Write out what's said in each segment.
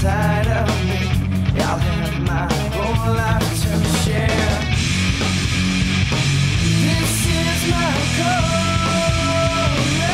inside of me. I'll have my whole life to share. This is my calling.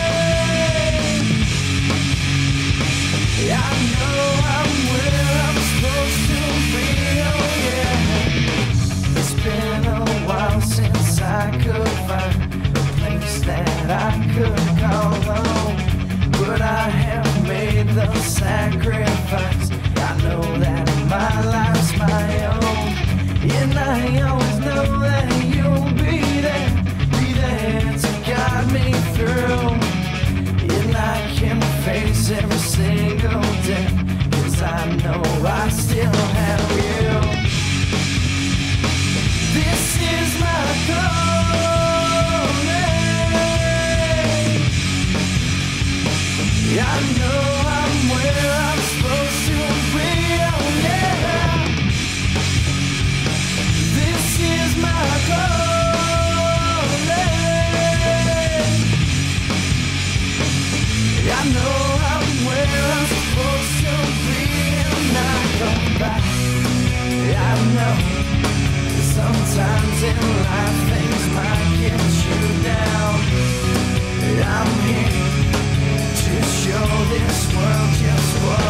I know I'm where I'm supposed to be, oh yeah. It's been a while since I could find a place that I could call home, but I have made the sacrifice. I know that my life's my own, and I always know that you'll be there to guide me through. And I can face every single day, 'cause I know I still have you. This is my calling. I know I'm where I'm supposed to be, oh yeah. This is my calling. I know I'm where I'm supposed to be, and I come back. I know sometimes in life things might get you down. I'm here to show this world just what